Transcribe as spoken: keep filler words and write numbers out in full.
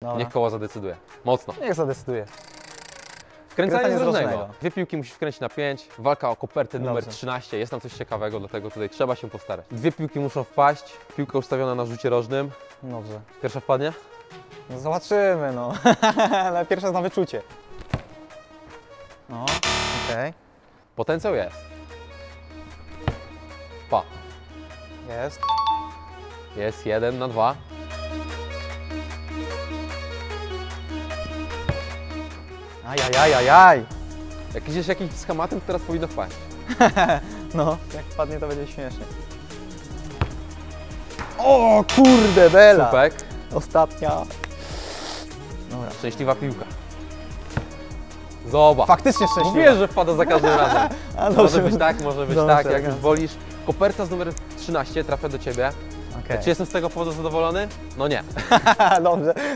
Dobra. Niech koło zadecyduje. Mocno. Niech zadecyduje. Wkręcanie Wkręcanie z z różnego. różnego. Dwie piłki musisz wkręcić na pięć. Walka o kopertę numer Dobrze. trzynaście. Jest tam coś ciekawego, dlatego tutaj trzeba się postarać. Dwie piłki muszą wpaść. Piłka ustawiona na rzucie rożnym. Dobrze. Pierwsza wpadnie? No zobaczymy, no. Ale pierwsza jest na wyczucie. No, okej. Potencjał jest. Pa. Jest. Jest jeden na dwa. Ajajajajaj. Jak idziesz jakimś schematem, to teraz powinno wpaść. No, jak wpadnie, to będzie śmiesznie. O kurde, bela. Supek. Ostatnia. Dobra. Szczęśliwa piłka. Zobacz. Faktycznie szczęśliwa. Mówię, że wpada za każdym razem. A, Może dobrze. być tak, może być Dobrze, tak, jak już elegancko. wolisz. Koperta z numer trzynaście trafia do Ciebie. Okej. Czy jestem z tego powodu zadowolony? No nie. Dobrze,